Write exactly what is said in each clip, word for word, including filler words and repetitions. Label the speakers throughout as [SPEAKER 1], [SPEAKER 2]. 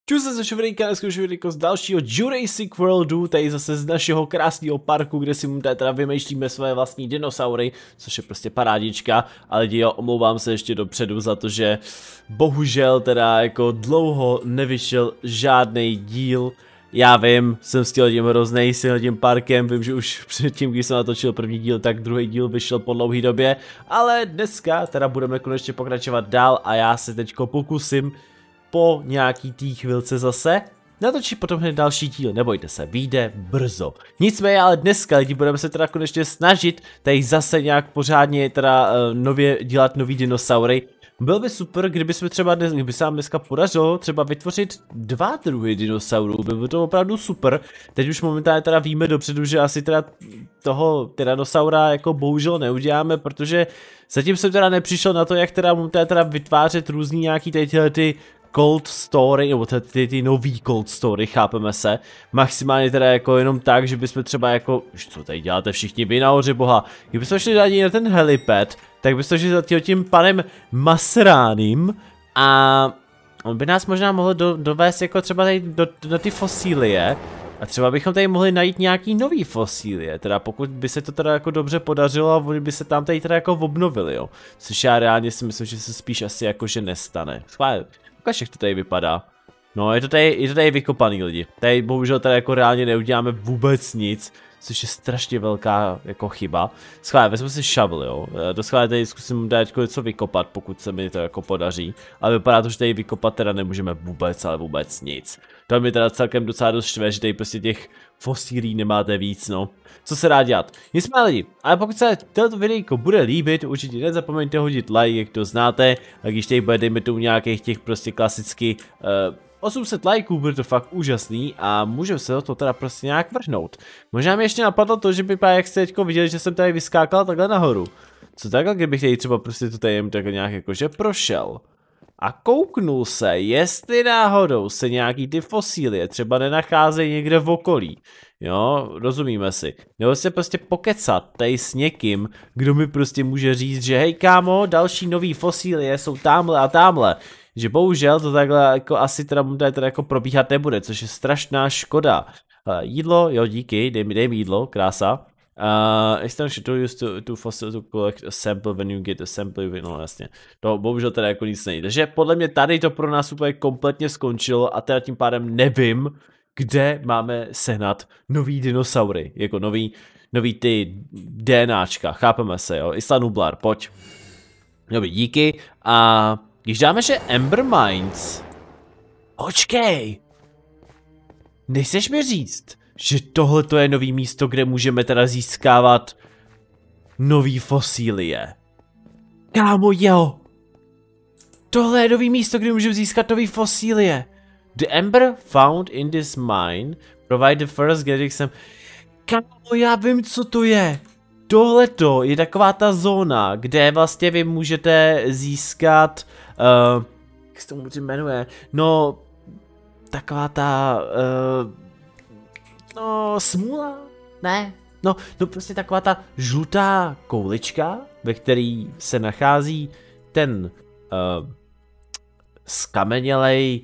[SPEAKER 1] Čus se Šuvrejka, dneska Šuvrejko z dalšího Jurassic Worldu, tady zase z našeho krásného parku, kde si mu teda vymýšlíme své vlastní dinosaury, což je prostě parádička, ale jo, omlouvám se ještě dopředu za to, že bohužel teda jako dlouho nevyšel žádný díl. Já vím, jsem s tím hroznej, s tím parkem, vím, že už předtím, když jsem natočil první díl, tak druhý díl vyšel po dlouhé době, ale dneska teda budeme konečně pokračovat dál a já se teďko pokusím po nějaký té chvilce zase natočit potom hned další díl, nebojte se, vyjde brzo. Nicméně ale dneska lidi budeme se teda konečně snažit tady zase nějak pořádně teda uh, nově dělat nový dinosaury. Bylo by super, kdyby jsme třeba dnes, kdyby se nám dneska podařilo třeba vytvořit dva druhy dinosaurů, by bylo to opravdu super. Teď už momentálně teda víme dopředu, že asi teda toho tyranosaura jako bohužel neuděláme, protože zatím jsem teda nepřišel na to, jak teda momentálně teda vytvářet různý nějaký tady tyhle ty cold story, nebo ty, ty, ty nový cold story, chápeme se. Maximálně teda jako jenom tak, že bychom třeba jako, co tady děláte všichni vy nahoře boha, kdybychom šli dát na ten helipad, tak bychom šli za tím panem Masránem a on by nás možná mohl do, dovést jako třeba tady do, do ty fosílie. A třeba bychom tady mohli najít nějaký nový fosílie, teda pokud by se to teda jako dobře podařilo a oni by se tam tady teda jako obnovili, jo. Což já reálně si myslím, že se spíš asi jako že nestane. Schválně, ukaž, jak to tady vypadá. No, je to tady, je to tady vykopaný lidi. Tady bohužel teda jako reálně neuděláme vůbec nic, což je strašně velká jako chyba. Schválně, vezmu si shovel, jo. Do schválně tady zkusím dát jako něco vykopat, pokud se mi to jako podaří. Ale vypadá to, že tady vykopat teda nemůžeme vůbec, ale vůbec nic. To mi teda celkem docela dost štve, že tady prostě těch fosílí nemáte víc, no. Co se dá dělat? Nicméně lidi, ale pokud se toto videjko bude líbit, určitě nezapomeňte hodit like, jak to znáte. A když tady bude, dejme tu nějakých těch prostě klasicky uh, osm set lajků, bude to fakt úžasný a můžeme se do toho teda prostě nějak vrhnout. Možná mi ještě napadlo to, že by právě jak jste teďko viděli, že jsem tady vyskákal takhle nahoru. Co takhle, kdybych tady třeba prostě to tady jen takhle nějak jakože prošel. A kouknul se, jestli náhodou se nějaký ty fosílie třeba nenacházejí někde v okolí. Jo, rozumíme si. Nebo se prostě pokecat tady s někým, kdo mi prostě může říct, že hej kámo, další nový fosílie jsou tamhle a tamhle. Že bohužel to takhle jako asi teda, teda jako probíhat nebude, což je strašná škoda. Uh, jídlo, jo díky, dej mi, dej mi jídlo, krása. Uh, extension to use to, to fossil to collect a sample when you get a sample, no jasně. To bohužel teda jako nic nejde. Takže podle mě tady to pro nás úplně kompletně skončilo a teda tím pádem nevím, kde máme sehnat nový dinosaury, jako nový, nový ty DNAčka, chápeme se jo, Isla Nublar, pojď. Dobrý, díky a když dáme, že Ember Mines, počkej, nechceš mi říct, že tohle je nový místo, kde můžeme teda získávat nový fosílie. Kámo, jo. Tohle je nový místo, kde můžeme získat nový fosílie. The ember found in this mine provide the first genetic sample. Kámo, já vím, co to je. Tohleto je taková ta zóna, kde vlastně vy můžete získat, uh, jak se to jmenuje, no, taková ta, uh, no, smůla, ne, no, no prostě taková ta žlutá koulička, ve který se nachází ten uh, skamenělej,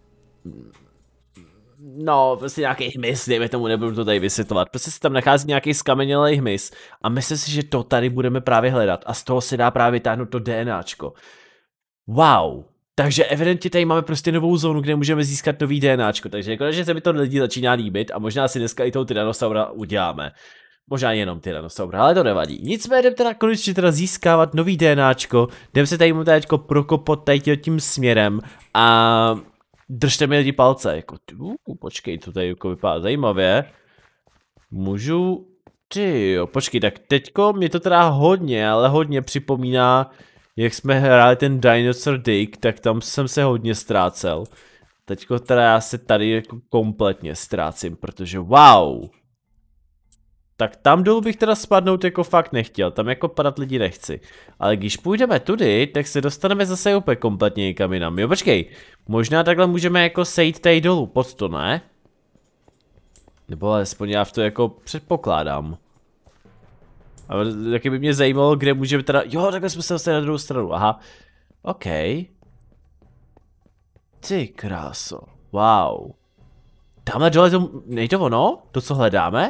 [SPEAKER 1] no, prostě nějaký hmyz, dejme tomu, nebudu to tady vysvětlovat. Prostě se tam nachází nějaký skamenělej hmyz a myslím si, že to tady budeme právě hledat a z toho se dá právě táhnout to DNAčko. Wow, takže evidentně tady máme prostě novou zónu, kde můžeme získat nový DNAčko, takže konečně se mi to lidi začíná líbit a možná si dneska i toho tyranosaura uděláme. Možná jenom tyranosaura, ale to nevadí. Nicméně jdeme teda konečně teda získávat nový DNAčko, jdeme se tady mu tady prokopat tady tím směrem a držte mi lidi palce, jako, uh, počkej, to tady jako vypadá zajímavě. Můžu, ty jo, počkej, tak teďko mě to teda hodně, ale hodně připomíná, jak jsme hráli ten Dinosaur Dig, tak tam jsem se hodně ztrácel. Teďko teda já se tady jako kompletně ztrácím, protože wow. Tak tam dolů bych teda spadnout jako fakt nechtěl, tam jako padat lidi nechci. Ale když půjdeme tudy, tak se dostaneme zase úplně kompletně někam jinam. Jo, počkej, možná takhle můžeme jako sejít tady dolů, pod to, ne? Nebo alespoň já v to jako předpokládám. Ale taky by mě zajímalo, kde můžeme teda, jo, takhle jsme se dostali na druhou stranu, aha. OK. Ty kráso. Wow. Tamhle dole to, nej to ono? To, co hledáme?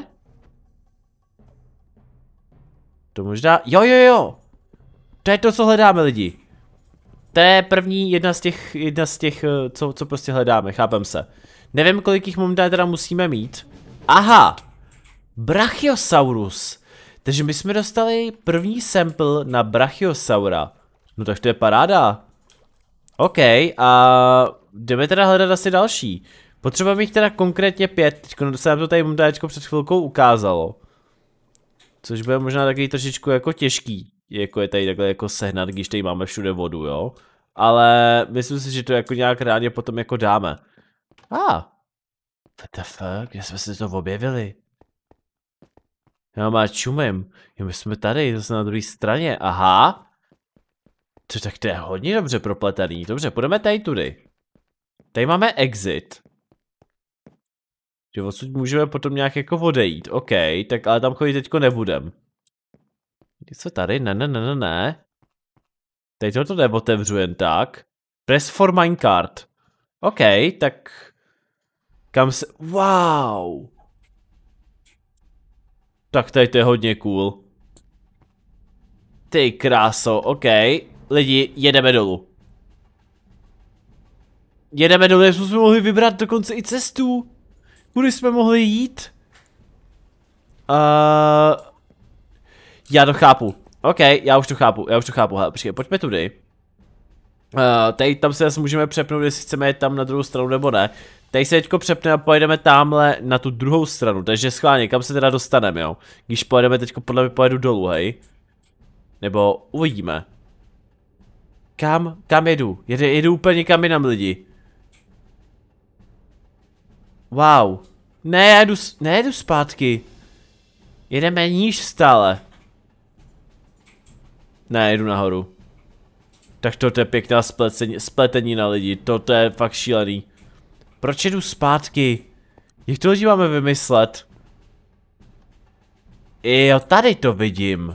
[SPEAKER 1] To možná, jo jo jo. To je to, co hledáme, lidi. To je první jedna z těch, jedna z těch, co, co prostě hledáme, chápem se. Nevím, kolik jich momentálně teda musíme mít. Aha! Brachiosaurus. Takže my jsme dostali první sample na Brachiosaura. No tak to je paráda. OK, a jdeme teda hledat asi další. Potřebujeme jich teda konkrétně pět, teďko se nám to tady momentálně před chvilkou ukázalo. Což bude možná takový trošičku jako těžký, jako je tady takhle jako sehnat, když tady máme všude vodu, jo. Ale myslím si, že to jako nějak reálně potom jako dáme. A, ah, what the fuck, kde jsme si to objevili? Já má čumím, jo, my jsme tady, zase na druhé straně, aha. To tak to je hodně dobře propletený, dobře, půjdeme tady tudy. Tady máme exit. Že odsud můžeme potom nějak jako odejít, OK, tak ale tam chodit teďko nebudem. Co tady? Ne, ne, ne, ne, ne. Tady tohoto neotevřu jen tak. Press for minecart. OK, tak... Kam se... Wow! Tak tady to je hodně cool. Ty kráso, OK. Lidi, jedeme dolů. Jedeme dolů, jsme mohli vybrat dokonce i cestu. Kudy jsme mohli jít? Uh, já to chápu. OK, já už to chápu, já už to chápu. Hele, počkej, pojďme tudy. Uh, tady tam se zase můžeme přepnout, jestli chceme jít tam na druhou stranu nebo ne. Tady se teďko přepne a pojedeme tamhle na tu druhou stranu, takže schválně, kam se teda dostaneme, jo? Když pojedeme teďko, podle mě pojedu dolů, hej? Nebo uvidíme. Kam? Kam jedu? Jedu, jedu úplně kam jinam, lidi. Wow. Ne, já jedu, nejedu zpátky. Jedeme níž stále. Ne, jedu nahoru. Tak toto je pěkná spletení, spletení na lidi, toto je fakt šílený. Proč jedu zpátky? Jak to lidi máme vymyslet? Jo, tady to vidím.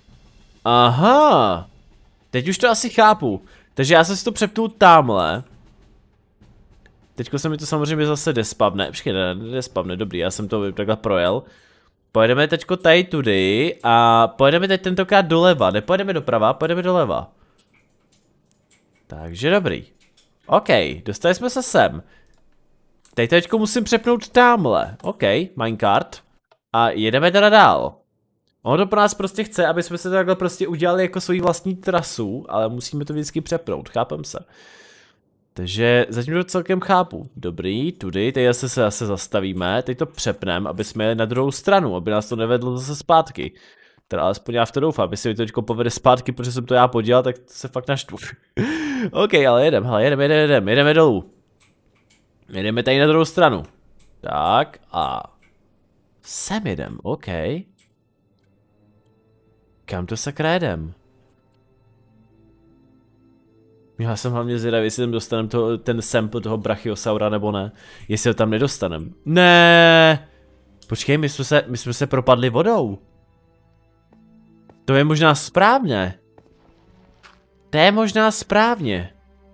[SPEAKER 1] Aha. Teď už to asi chápu. Takže já jsem si to přepnul tamhle. Teďko se mi to samozřejmě zase despavne. Počkej, ne, despavne, dobrý, já jsem to takhle projel. Pojedeme teďko tady tudy a pojedeme teď tentokrát doleva. Nepojedeme doprava, pojedeme doleva. Takže dobrý. OK, dostali jsme se sem. Teď teďko musím přepnout tamhle. OK, minecart. A jedeme teda dál. Ono to pro nás prostě chce, aby jsme se takhle prostě udělali jako svoji vlastní trasu, ale musíme to vždycky přepnout, chápem se. Takže zatím to celkem chápu. Dobrý, tudy, teď se zase zastavíme, teď to přepneme, aby jsme jeli na druhou stranu, aby nás to nevedlo zase zpátky. Teda alespoň já v to doufám, jestli mi to teďko povede zpátky, protože jsem to já podělal, tak se fakt naštvu. OK, ale jedem, hele, jedem, jedem, jedem, jedeme dolů. Jedeme tady na druhou stranu. Tak a... Sem jedem, OK. Kam to sakra jedem? Já jsem hlavně zvědavý, jestli tam dostaneme to, ten sample toho Brachiosaura nebo ne. Jestli ho tam nedostaneme. Ne. Počkej, my jsme se, my jsme se propadli vodou. To je možná správně. To je možná správně.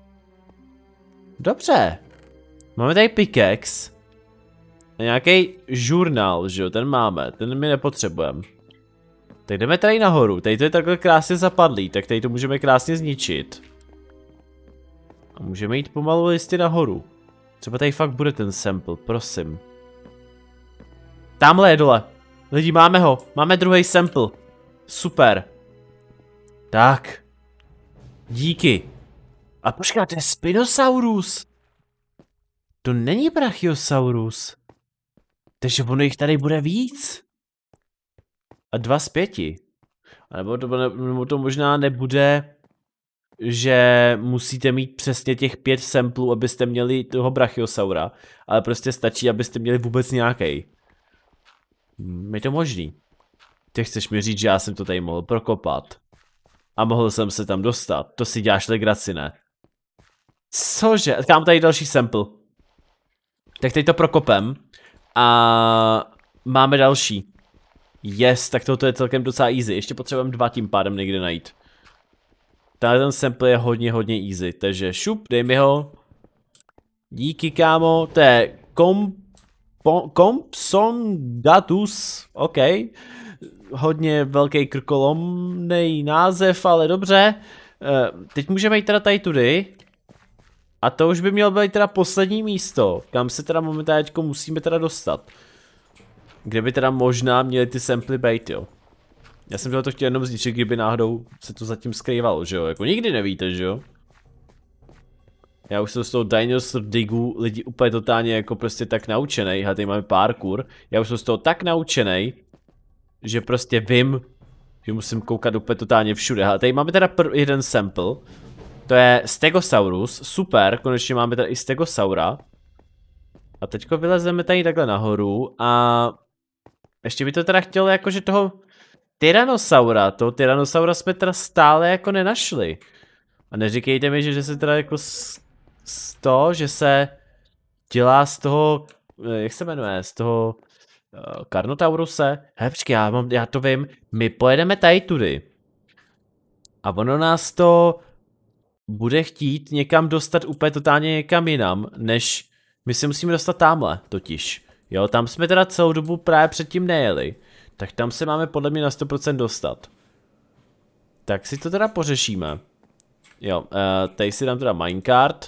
[SPEAKER 1] Dobře. Máme tady pickaxe. A nějaký žurnál, že jo, ten máme, ten my nepotřebujeme. Tak jdeme tady nahoru, tady to je takhle krásně zapadlý, tak tady to můžeme krásně zničit. A můžeme jít pomalu jistě nahoru. Třeba tady fakt bude ten sample, prosím. Tamhle je dole. Lidi, máme ho, máme druhý sample. Super. Tak. Díky. A počkej, to je Spinosaurus. To není Brachiosaurus. Takže ono jich tady bude víc. A dva z pěti. A nebo to, nebo to možná nebude, že musíte mít přesně těch pět samplů, abyste měli toho Brachiosaura. Ale prostě stačí, abyste měli vůbec nějaký. Je to možný. Ty chceš mi říct, že já jsem to tady mohl prokopat. A mohl jsem se tam dostat. To si děláš legraci, ne? Cože? Mám tady další sample. Tak teď to prokopem. A máme další. Yes, tak toto je celkem docela easy. Ještě potřebujeme dva tím pádem někde najít. Tady ten sample je hodně, hodně easy. Takže šup, dej mi ho. Díky, kámo, to je kom... Compsognathus, OK. Hodně velký krkolomný název, ale dobře. Uh, teď můžeme jít teda tady tudy. A to už by mělo být teda poslední místo, kam se teda momentálně musíme teda dostat. Kde by teda možná měly ty samply být, jo. Já jsem to chtěl jenom zničit, kdyby náhodou se to zatím skrývalo, že jo. Jako nikdy nevíte, že jo. Já už jsem z toho Dinosaur Digu lidi úplně totálně jako prostě tak naučenej. A tady máme parkour. Já už jsem z toho tak naučenej, že prostě vím, že musím koukat úplně totálně všude. A tady máme teda jeden sample. To je Stegosaurus, super, konečně máme tady i Stegosaura. A teďko vylezeme tady takhle nahoru a ještě by to teda chtělo jakože toho Tyrannosaura, toho Tyrannosaura jsme teda stále jako nenašli. A neříkejte mi, že, že se teda jako z, z toho, že se dělá z toho, jak se jmenuje, z toho uh, Carnotauruse. Hele, počkej, já, mám, já to vím, my pojedeme tady tudy. A ono nás to bude chtít někam dostat úplně totálně někam jinam, než my si musíme dostat tamhle totiž. Jo, tam jsme teda celou dobu právě předtím nejeli. Tak tam se máme podle mě na sto procent dostat. Tak si to teda pořešíme. Jo, uh, tady si dám teda minecart.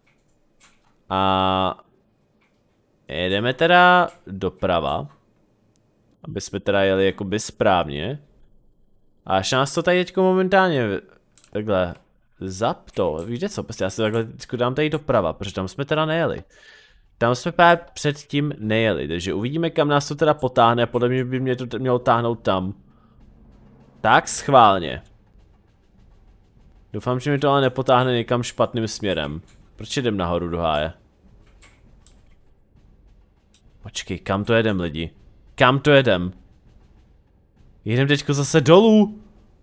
[SPEAKER 1] A jedeme teda doprava. Aby jsme teda jeli jakoby správně. A až nás to tady teďko momentálně takhle zap to, víte co, prostě já si takhle teďko dám tady doprava, protože tam jsme teda nejeli. Tam jsme právě předtím nejeli, takže uvidíme, kam nás to teda potáhne, podle mě by mě to mělo táhnout tam. Tak schválně. Doufám, že mi to ale nepotáhne někam špatným směrem. Proč jdem nahoru do háje? Počkej, kam to jedem lidi? Kam to jedem? Jedem teďko zase dolů.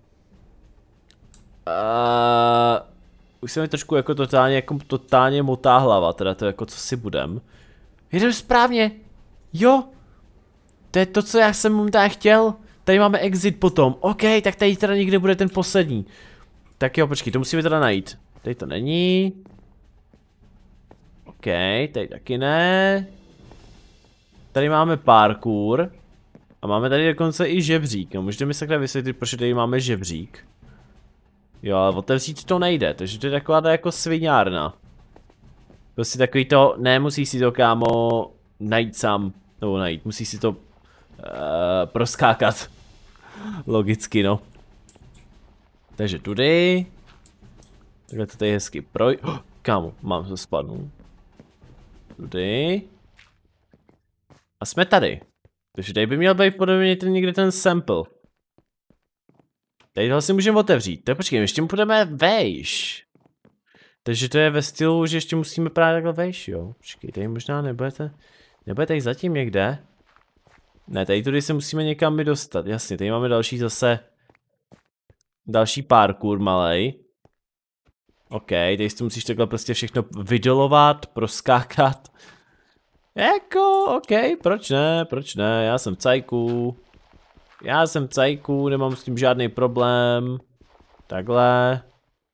[SPEAKER 1] Uh, už se mi trošku jako totálně, jako totálně motá hlava, teda to jako co si budem. Jedem správně. Jo. To je to, co já jsem momentálně chtěl. Tady máme exit potom. OK, tak tady teda někde bude ten poslední. Tak jo, počkej, to musíme teda najít. Tady to není. OK, tady taky ne. Tady máme parkour. A máme tady dokonce i žebřík. No, můžete mi sakra vysvětlit, proč tady máme žebřík. Jo, ale otevřít to nejde, takže to je taková jako sviňárna. Prostě takový to, ne, musí si to, kámo, najít sám, nebo najít, musí si to uh, proskákat. Logicky, no. Takže tudy. Takhle to tady hezky proj... Oh, kámo, mám se spadnout. Tudy. A jsme tady. Takže tady by měl být podobně ten někde ten sample. Tady tohle si můžeme otevřít. Tak počkej, ještě půjdeme vejš. Takže to je ve stylu, že ještě musíme právě takhle vejš, jo. Počkej, tady možná nebudete... Nebude tady zatím někde? Ne, tady tudy se musíme někam my dostat. Jasně, tady máme další zase... Další parkour malej. OK, tady si musíš takhle prostě všechno vydolovat, proskákat. Jako, OK, proč ne, proč ne, já jsem cajku. Já jsem cajku, nemám s tím žádný problém. Takhle.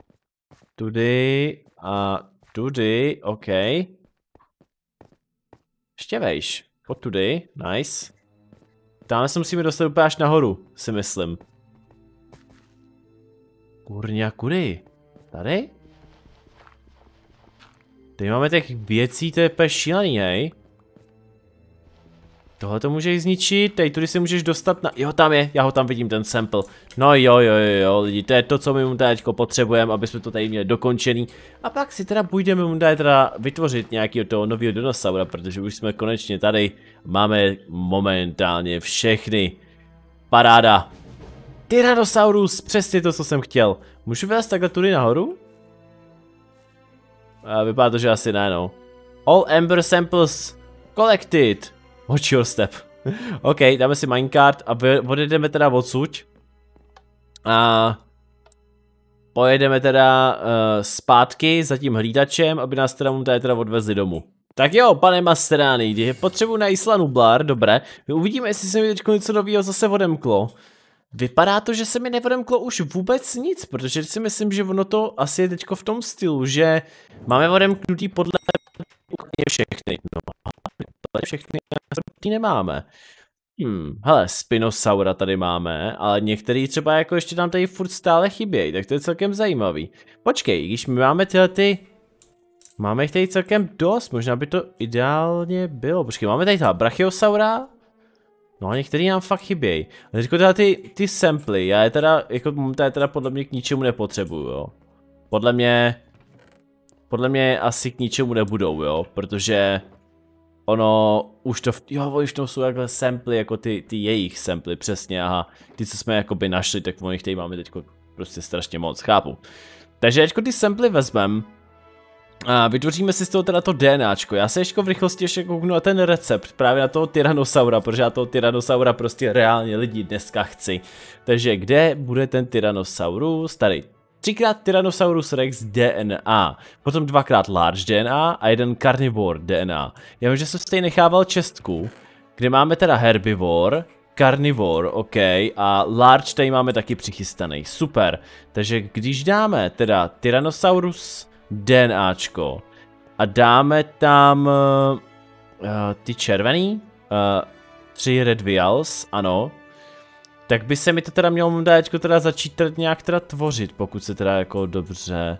[SPEAKER 1] Tudy a tudy, OK. Ještě vejš, pojď tudy, nice. Tam se musíme dostat úplně až nahoru, si myslím. Kurňa, kudy? Tady? Tady máme těch věcí, to je úplně šílený, hej. Tohle to můžeš zničit, tady tudy si můžeš dostat na... Jo, tam je, já ho tam vidím, ten sample. No jo, jo, jo, jo, lidi, to je to, co my mu teďko potřebujeme, aby jsme to tady měli dokončený. A pak si teda půjdeme mu tady teda vytvořit nějakého toho nového dinosaura, protože už jsme konečně tady. Máme momentálně všechny. Paráda. Tyrannosaurus, přesně to, co jsem chtěl. Můžu vylézt takhle tudy nahoru? A vypadá to, že asi ne, no. All Ember Samples collected. Watch your step. OK, dáme si minecart a odjedeme teda odsud. A pojedeme teda uh, zpátky za tím hlídačem, aby nás teda mu tady teda odvezli domů. Tak jo, pane Masterány, potřebuji na Isla Nublar, dobré. Uvidíme, jestli se mi teď něco nového zase odemklo. Vypadá to, že se mi neodemklo už vůbec nic, protože si myslím, že ono to asi je teďko v tom stylu, že máme odemknutý podle všechny. No, všechny nemáme. Hmm, hele, Spinosaura tady máme, ale některý třeba jako ještě tam tady furt stále chybějí, tak to je celkem zajímavý. Počkej, když my máme tyhle ty... Máme jich tady celkem dost, možná by to ideálně bylo. Počkej, máme tady ta Brachiosaura? No a některý nám fakt chybějí. Ale teďko tyhle ty, ty samply, já je teda, jako momentálně teda podle mě k ničemu nepotřebuju, jo. Podle mě... Podle mě asi k ničemu nebudou, jo, protože... Ono, už to, jo, už to jsou takhle samply, jako ty, ty jejich samply, přesně, aha. Ty, co jsme jakoby našli, tak o nich tady máme teďko prostě strašně moc, chápu. Takže teďko ty samply vezmeme a vytvoříme si z toho teda to DNAčko. Já se ještě v rychlosti ještě kouknu na ten recept, právě na toho Tyrannosaura, protože já toho Tyrannosaura prostě reálně lidi dneska chci. Takže kde bude ten Tyrannosaurus? Tady. Třikrát Tyrannosaurus Rex D N A, potom dvakrát Large D N A a jeden Carnivore D N A. Já vím, že jsem tady nechával čestku, kde máme teda Herbivore, Carnivore, OK, a Large tady máme taky přichystaný, super. Takže když dáme teda Tyrannosaurus DNAčko a dáme tam uh, ty červený, uh, tři Red Vials, ano. Tak by se mi to teda mělo momentálně teda začít nějak teda tvořit, pokud se teda jako dobře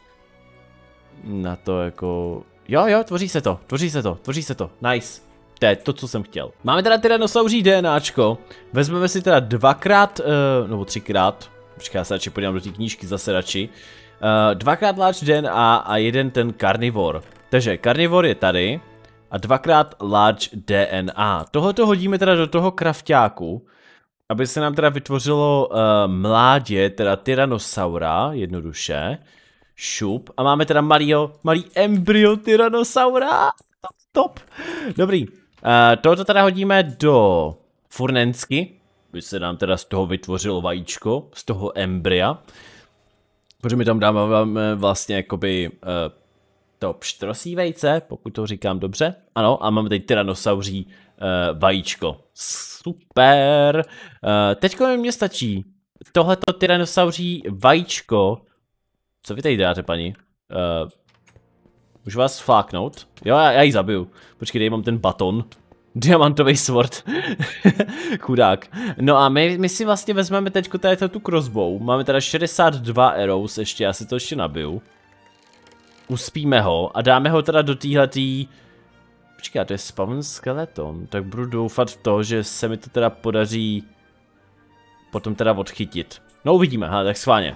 [SPEAKER 1] na to jako... Jo, jo, tvoří se to, tvoří se to, tvoří se to, nice. To je to, co jsem chtěl. Máme teda tyrannosauří DNAčko, vezmeme si teda dvakrát, uh, nebo třikrát, počkej, já se radši podívám do té knížky zase radši. Uh, dvakrát Large D N A a jeden ten Carnivore. Takže Carnivore je tady a dvakrát Large D N A. Tohoto hodíme teda do toho krafťáku, aby se nám teda vytvořilo uh, mládě, teda Tyrannosaura, jednoduše. Šup. A máme teda malýho, malý embryo Tyrannosaura. Top. Dobrý. Uh, tohoto teda hodíme do furnensky, aby se nám teda z toho vytvořilo vajíčko, z toho embrya. Protože my tam dáme vlastně jakoby uh, to pštrosí vejce, pokud to říkám dobře. Ano, a máme tady tyrannosauří uh, vajíčko. Super. Uh, teďko mě stačí tohleto tyrannosauří vajíčko. Co vy tady dáte, paní? Uh, můžu vás fláknout? Jo, já, já ji zabiju. Počkej, tady mám ten baton. Diamantový sword. Chudák. No a my, my si vlastně vezmeme teďko tady tu crossbow. Máme teda šedesát dva arrows ještě, já si to ještě nabiju. Uspíme ho a dáme ho teda do téhletý... Počkej, to je spawn skeleton. Tak budu doufat v to, že se mi to teda podaří potom teda odchytit. No uvidíme, ha, tak schválně.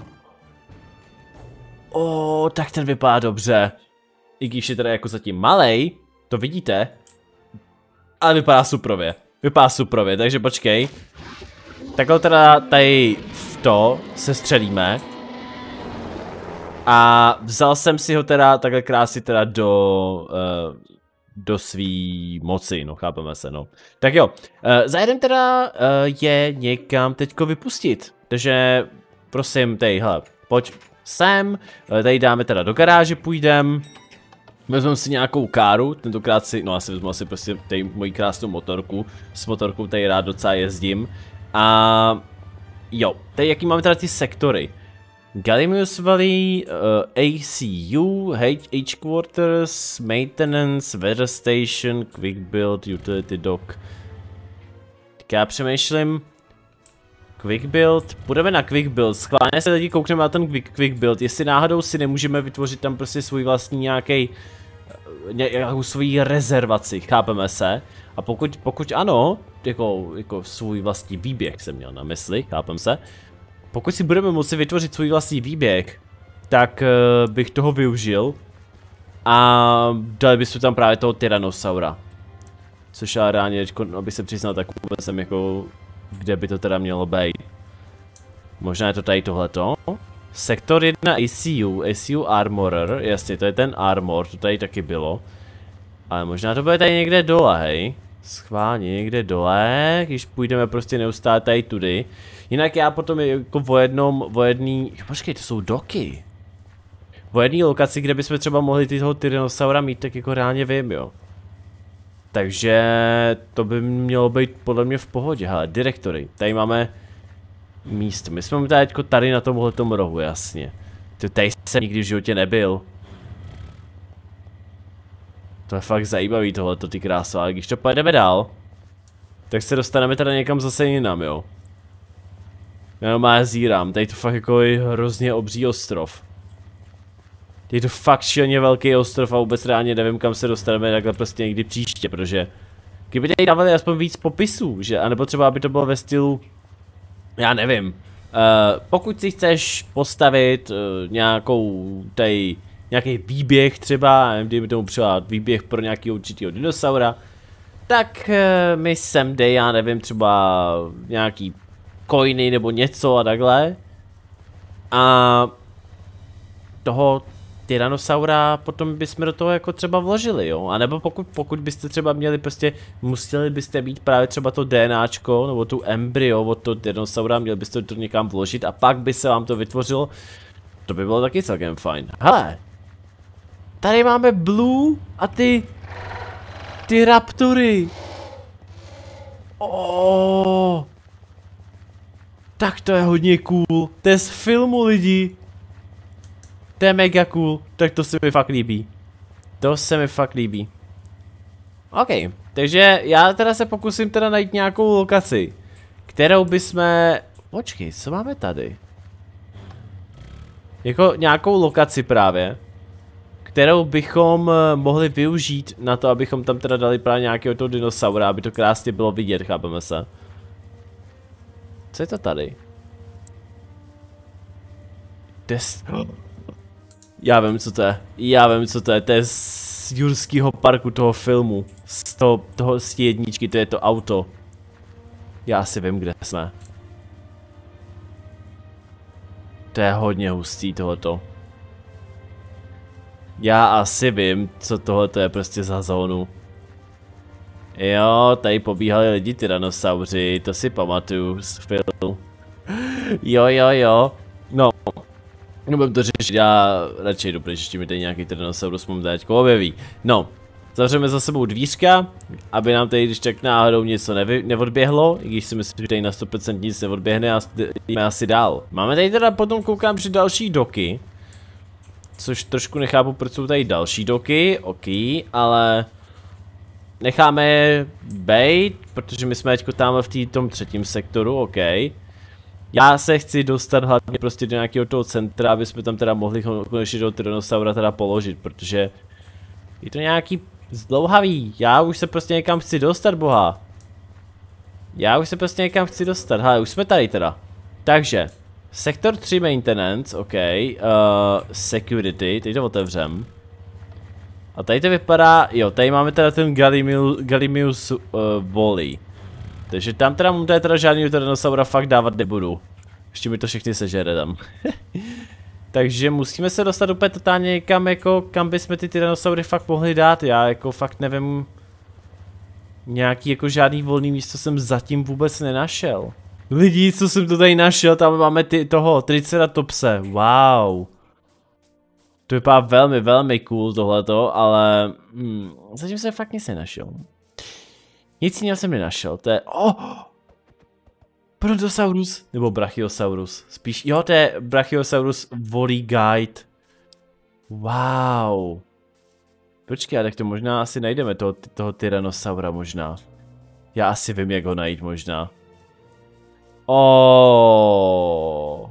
[SPEAKER 1] O, tak ten vypadá dobře. I když je teda jako zatím malej, to vidíte. Ale vypadá suprově. Vypadá suprově, takže počkej. Takhle teda tady v to se střelíme. A vzal jsem si ho teda takhle krásně teda do... Uh, do svý moci, no chápeme se, no. Tak jo, uh, zajedem teda uh, je někam teďko vypustit. Takže prosím, tady, hele, pojď sem. Uh, tady dáme teda do garáže, půjdem. Vezmeme si nějakou káru, tentokrát si, no asi vezmu asi prostě tady moji krásnou motorku. S motorkou tady rád docela jezdím. A jo, tady jaký máme teda ty sektory. Gallimimus Valley, uh, A C U, H Quarters, Maintenance, Weather Station, Quick Build, Utility Dock. Tak já přemýšlím... Quick Build, půjdeme na Quick Build, schválně se tady koukneme na ten quick, quick Build, jestli náhodou si nemůžeme vytvořit tam prostě svůj vlastní nějaký nějakou svoji rezervaci, chápeme se. A pokud, pokud ano, jako, jako svůj vlastní výběh jsem měl na mysli, chápem se. Pokud si budeme moci vytvořit svůj vlastní výběh, tak uh, bych toho využil. A dali bychom tam právě toho Tyrannosaura. Což já reálně, aby se přiznal, tak vůbec jsem jako, kde by to teda mělo být. Možná je to tady tohleto. Sektor jedna A C U, A C U Armorer, jasně, to je ten Armor, to tady taky bylo. Ale možná to bude tady někde dole, hej. Schválně někde dole, když půjdeme prostě neustále tady tudy. Jinak já potom jako o jednom, o jedný, počkej, to jsou doky. O jedný lokaci, kde bychom třeba mohli toho Tyrannosaura mít, tak jako reálně vím, jo. Takže to by mělo být podle mě v pohodě, hele, direktory, tady máme místo, my jsme tady, tady na tomhletom rohu, jasně. To tady jsem nikdy v životě nebyl. To je fakt zajímavý tohleto, ty krása, ale když to pojedeme dál, tak se dostaneme teda někam zase jinam, jo. Já normálně zírám, tady to fakt jako je hrozně obří ostrov. Je to fakt šilně velký ostrov a vůbec reálně nevím, kam se dostaneme takhle prostě někdy příště, protože kdyby tady dávali aspoň víc popisů, že, anebo třeba aby to bylo ve stylu, já nevím, uh, pokud si chceš postavit uh, nějakou tady, nějaký výběh třeba, nevím, tomu třeba výběh pro nějaký určitýho dinosaura, tak uh, mi sem dej, já nevím, třeba nějaký coiny nebo něco a takhle. A toho Tyrannosaura potom bychom do toho jako třeba vložili, jo, a nebo pokud, pokud byste třeba měli prostě, museli byste mít právě třeba to DNAčko, nebo tu embryo od toho Tyrannosaura, měli byste to někam vložit a pak by se vám to vytvořilo, to by bylo taky celkem fajn. Hele, tady máme Blue a ty, ty raptory. Oh, tak to je hodně cool, to je z filmu lidi. To je mega cool, tak to se mi fakt líbí. To se mi fakt líbí. OK, takže já teda se pokusím teda najít nějakou lokaci, kterou bychom... Počkej, co máme tady? Jako nějakou lokaci právě, kterou bychom mohli využít na to, abychom tam teda dali právě nějakého toho dinosaura, aby to krásně bylo vidět, chápeme se. Co je to tady? Test... Já vím, co to je. Já vím, co to je. To je z Jurského parku toho filmu. Z toho, toho z jedničky, to je to auto. Já si vím, kde jsme. To je hodně hustý tohleto. Já asi vím, co tohleto je prostě za zónu. Jo, tady pobíhali lidi tyrannosauři, to si pamatuju z filmu. Jo, jo, jo. No. Nebudem to řešit, já radši jdu, protože ještě mi tady nějaký Tyrannosaurus mám teďko objeví. No, zavřeme za sebou dvířka, aby nám tady když tak náhodou něco nevy, neodběhlo, i když si myslím, že tady na sto procent nic neodběhne a jdeme asi dál. Máme tady teda potom koukám, že další doky, což trošku nechápu, proč jsou tady další doky, ok, ale necháme je bejt, protože my jsme teďko tam v tý, tom třetím sektoru, ok. Já se chci dostat hlavně prostě do nějakého toho centra, aby jsme tam teda mohli konečně do Tyrannosaura teda položit, protože je to nějaký zdlouhavý. Já už se prostě někam chci dostat, boha. Já už se prostě někam chci dostat, hele, už jsme tady teda. Takže, sektor tři maintenance, ok, uh, security, teď to otevřem. A tady to vypadá, jo, tady máme teda ten Gallimimus, Gallimimus uh, Volley. Takže tam teda mu teda žádný Tyrannosaura fakt dávat nebudu. Ještě mi to všechny sežere tam. Takže musíme se dostat úplně totálně někam, jako kam bychom ty Tyrannosaury fakt mohli dát. Já jako fakt nevím. Nějaký jako žádný volný místo jsem zatím vůbec nenašel. Lidi, co jsem to tady našel, tam máme ty, toho Triceratopse, wow. To vypadá velmi, velmi cool tohleto, ale hmm, zatím jsem fakt nic nenašel. Nic jiného jsem nenašel, to je, oh, Brontosaurus, nebo Brachiosaurus, spíš, jo, to je Brachiosaurus Volley Guide. Wow. Počkej, tak to možná asi najdeme, toho, toho Tyrannosaura možná. Já asi vím, jak ho najít možná. Oh.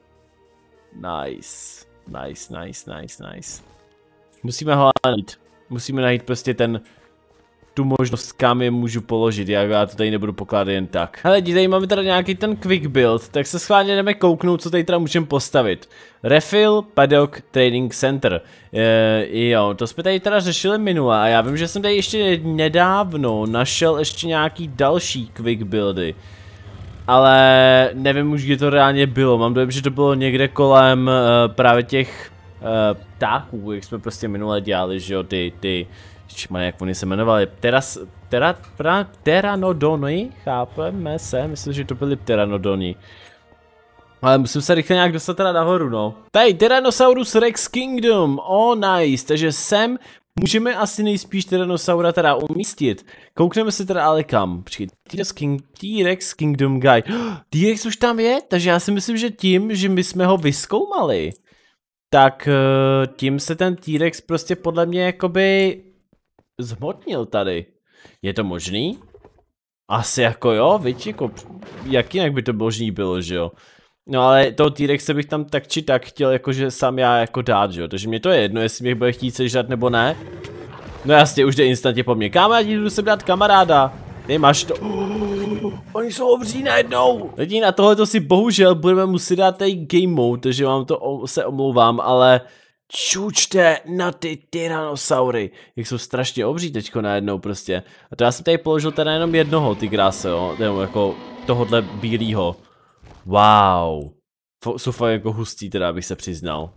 [SPEAKER 1] Nice, nice, nice, nice, nice. Musíme ho najít, musíme najít prostě ten... tu možnost, kam je můžu položit, já to tady nebudu pokládat jen tak. Hele, tady máme teda nějaký ten quick build, tak se schválně jdeme kouknout, co tady teda můžeme postavit. Refill Paddock Training Center. E, jo, to jsme tady teda řešili minule a já vím, že jsem tady ještě nedávno našel ještě nějaký další quick buildy. Ale nevím už, kde to reálně bylo, mám dojem, že to bylo někde kolem uh, právě těch uh, ptáků, jak jsme prostě minule dělali, že jo, ty, ty... Má, jak oni se jmenovali, Teras, tera, pra, Pteranodony, chápeme se, myslím, že to byly Pteranodony. Ale musím se rychle nějak dostat teda nahoru, no. Tady, Tyrannosaurus Rex Kingdom, oh nice, takže sem můžeme asi nejspíš Tyrannosaura teda umístit. Koukneme se teda ale kam, počkej, T-Rex Kingdom Guide, T-Rex už tam je, takže já si myslím, že tím, že my jsme ho vyzkoumali, tak tím se ten T-Rex prostě podle mě jakoby... zhmotnil tady. Je to možný? Asi jako jo, víš, jako, jak jinak by to možný bylo, že jo? No ale toho T-Rexe bych tam tak či tak chtěl jakože sám já jako dát, že jo? Takže mě to je jedno, jestli mě bude chtít sežrat nebo ne. No jasně, už jde instantně po mně. Kámo, já ti jdu sem dát kamaráda. Ty máš to. Oh, oni jsou obří najednou. Lidi, na tohleto si bohužel budeme muset dát tady game mode, takže vám to se omlouvám, ale čučte na ty tyrannosaury, jak jsou strašně obří teďko najednou prostě. A to já jsem tady položil teda jenom jednoho tygráse, jo, nebo jako tohodle bílýho. Wow. Jsou fakt jako hustý, teda bych se přiznal.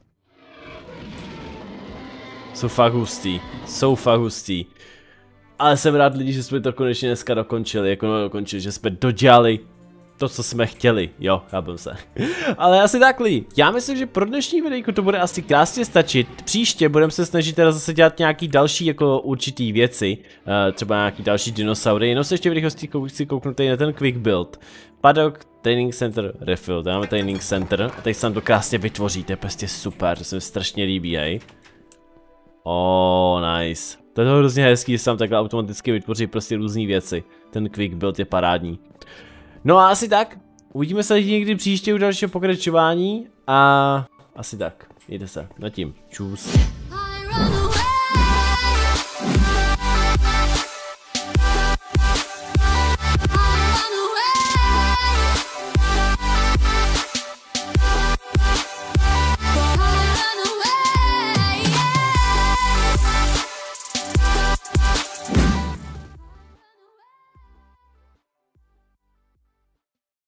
[SPEAKER 1] Jsou fakt hustý, jsou fakt hustý. Ale jsem rád lidi, že jsme to konečně dneska dokončili, jako no, dokončili, že jsme dodělali to, co jsme chtěli, jo, chápem se. Ale asi takhle, já myslím, že pro dnešní videjko to bude asi krásně stačit. Příště budeme se snažit teda zase dělat nějaký další jako určitý věci, uh, třeba nějaký další dinosaury, jenom se ještě v rychlosti chci kouknout tady na ten quick build. Paddock, training center, refill, tady máme training center a tady se nám to krásně vytvoří, to je prostě super, to se mi strašně líbí, hej. Oh, nice. To je to hrozně hezký, že se tam takhle automaticky vytvoří prostě různé věci. Ten quick build je parádní. No a asi tak. Uvidíme se někdy příště u dalšího pokračování. A asi tak. Jděte se. Zatím. Čus.